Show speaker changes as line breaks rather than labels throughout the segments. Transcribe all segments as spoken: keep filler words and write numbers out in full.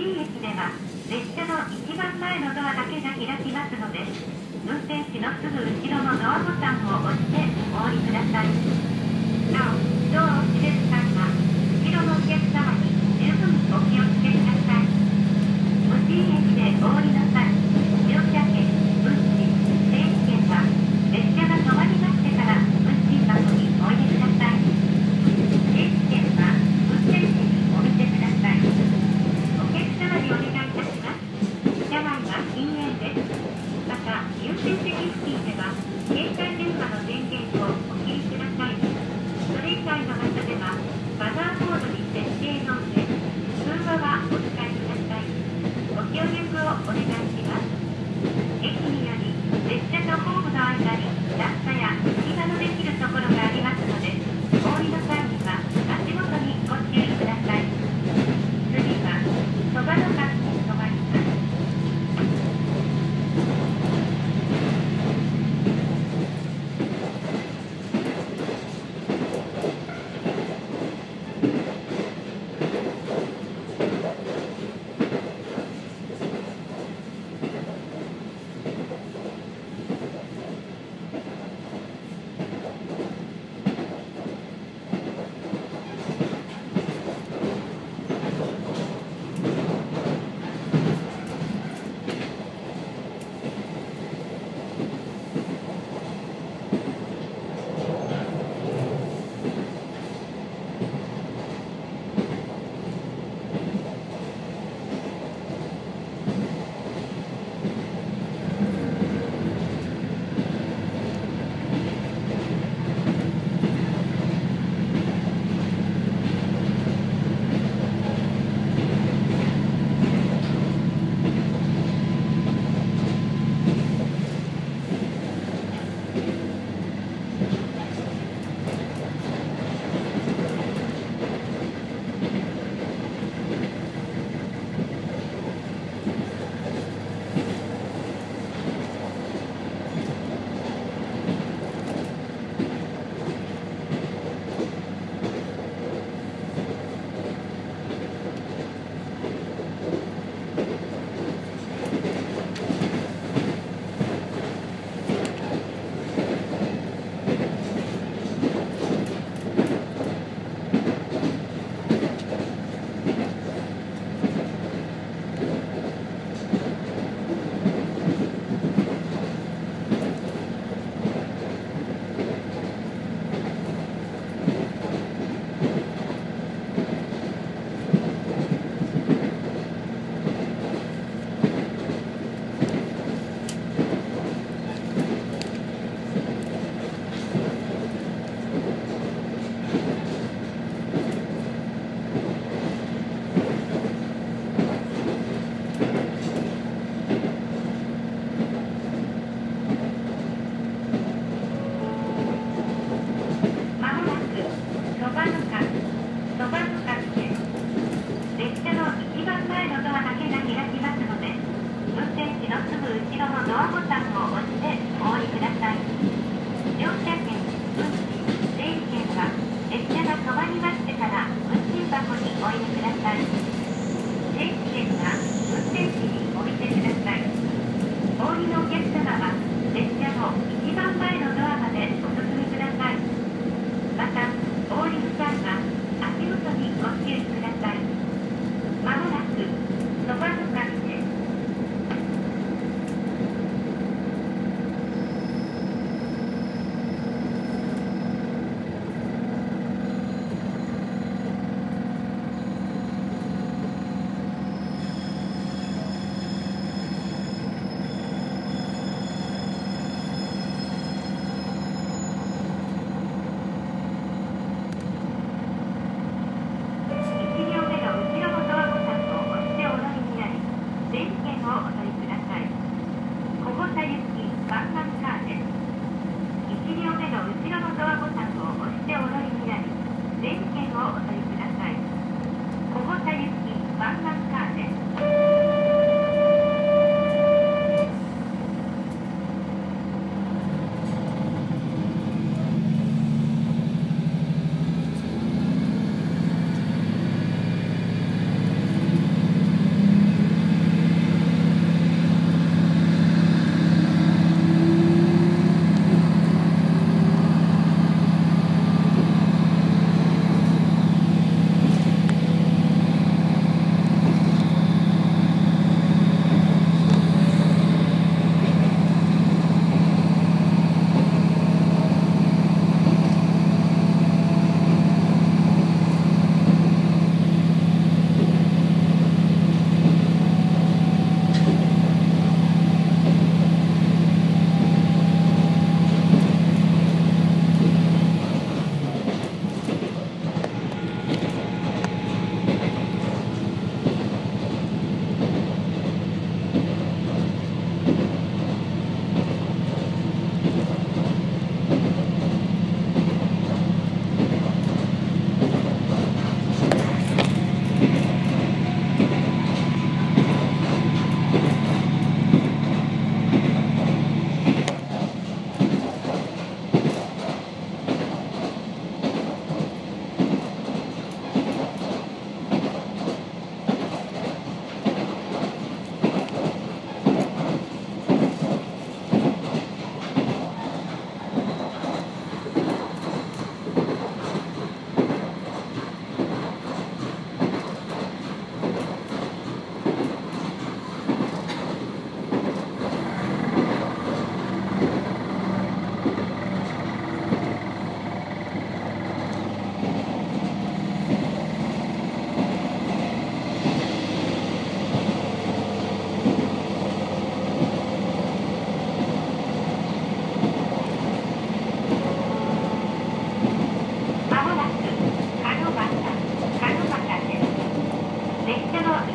井駅では列車の一番前のドアだけが開きますので、運転士のすぐ後ろのドアボタンを押してお降りください。なお、ドアを閉める際は後ろのお客様に十分お気をつけください。吉井駅でお降りの際、乗車券、運賃、整理券は列車が止まりましてから運賃箱にお入れください。整理券は運転士にお見せください。お客様にお願いいたします。車内は禁煙です。また、優先席付近では携帯電話の電源をお切りください。それ以外の場所ではマザーボードに設定の上、通話はお使いください。ご協力をお願いします。駅により列車とホームの間に段差や隙間のできるところがありますので、お降りの際には足元にご注意ください。次はそばの角に止まります。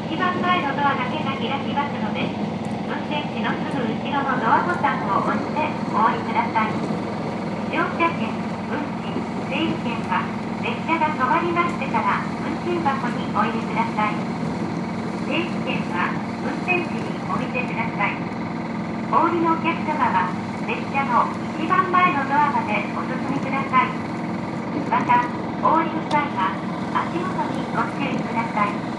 一番前のドアだけが開きますので、運転士のすぐ後ろのドアボタンを押してお降りください。乗車券、運賃、整理券は列車が止まりましてから運賃箱にお入れください。整理券は運転士にお見せください。お降りのお客様は列車の一番前のドアまでお進みください。また、お降りの際は足元にご注意ください。